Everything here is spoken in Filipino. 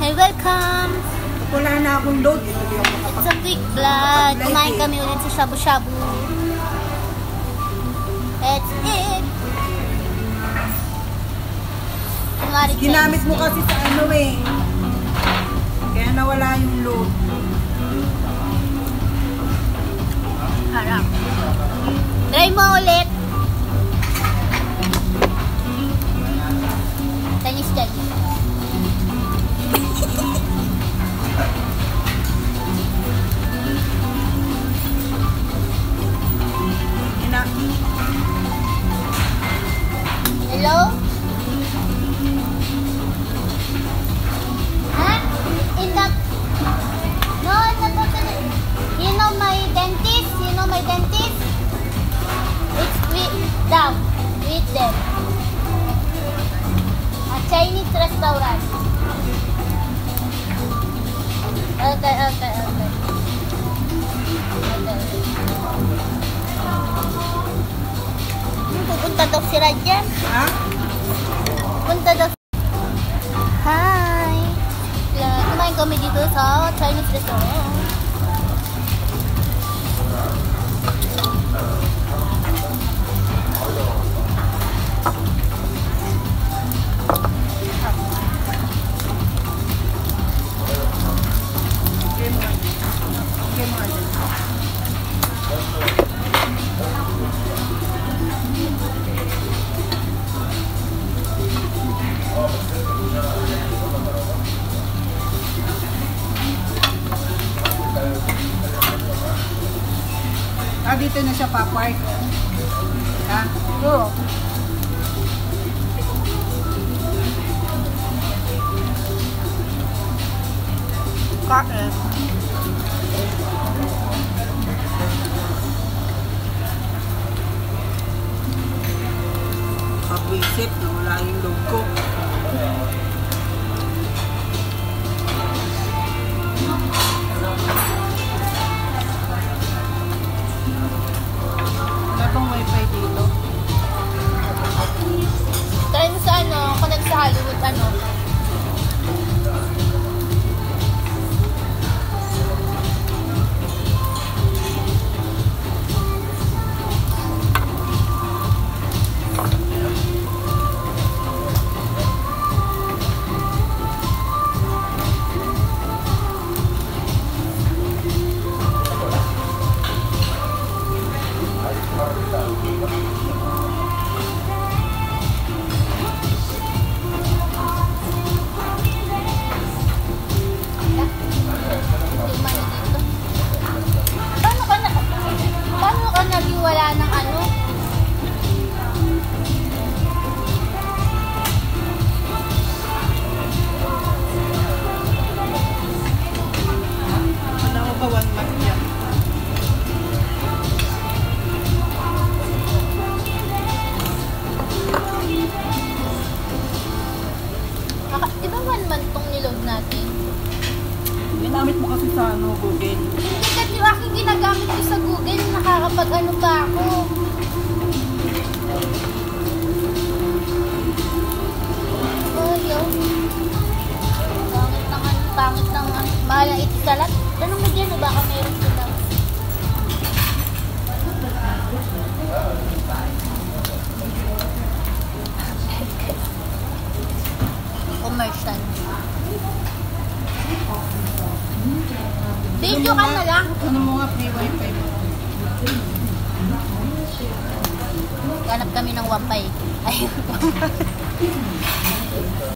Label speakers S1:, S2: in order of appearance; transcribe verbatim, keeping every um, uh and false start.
S1: Hi, welcome!
S2: Wala na akong load.
S1: It's a quick vlog. Kumain kami ulit sa shabu-shabu. That's it!
S2: Ginamit mo kasi sa ano eh. Kaya nawala yung load.
S1: Harap. Try mo ulit. Chinese Chinese. Hello? Huh? In the... No, no, no, no. You know my dentist? You know my dentist? It's with them. With them. A Chinese restaurant. Okay, okay, okay. Pupunta daw si Rajan.
S2: Ha?
S1: Punta daw. Hi! Kumain kami dito sa Chinese restaurant.
S2: Ah, dito na siya papark. Ha?
S1: Oo.
S2: Kain. Kapwisip na wala yung loob ko. Wala bang wifi dito?
S1: Try mo sa ano, connect sa Hollywood, ano. Wala ng ano.
S2: Wala ko ba one month yan?
S1: Di ba one month tong niload natin?
S2: Ginamit mo kasi sa ano, Google.
S1: Hindi kasi yung aking ginagamit ko sa Google, nakakapag ano pa ako. Oh, yun. Pangit ng ano, pangit ng ano. Mahal ang itisalat. Tanong mo dyan, baka meron sila. Commercial. Video ka na lang.
S2: Ano mo nga free wifi mo?
S1: Ganap kami ng wampay. Ay.